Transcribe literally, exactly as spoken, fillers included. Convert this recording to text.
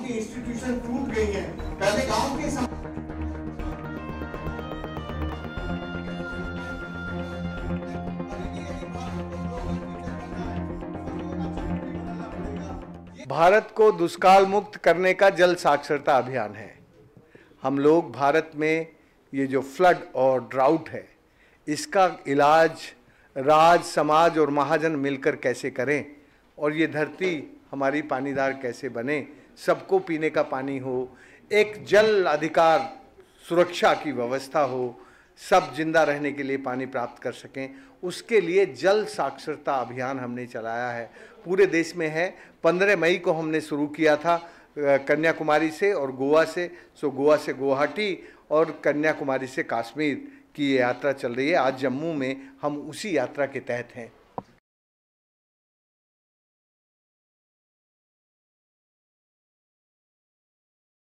की इंस्टीट्यूशन टूट गई हैं। पहले गांव के सम... भारत को दुष्काल मुक्त करने का जल साक्षरता अभियान है। हम लोग भारत में ये जो फ्लड और ड्राउट है, इसका इलाज राज, समाज और महाजन मिलकर कैसे करें और ये धरती हमारी पानीदार कैसे बने, सबको पीने का पानी हो, एक जल अधिकार सुरक्षा की व्यवस्था हो, सब जिंदा रहने के लिए पानी प्राप्त कर सकें, उसके लिए जल साक्षरता अभियान हमने चलाया है। पूरे देश में है। पंद्रह मई को हमने शुरू किया था कन्याकुमारी से और गोवा से। सो गोवा से गुवाहाटी और कन्याकुमारी से कश्मीर की ये यात्रा चल रही है। आज जम्मू में हम उसी यात्रा के तहत हैं।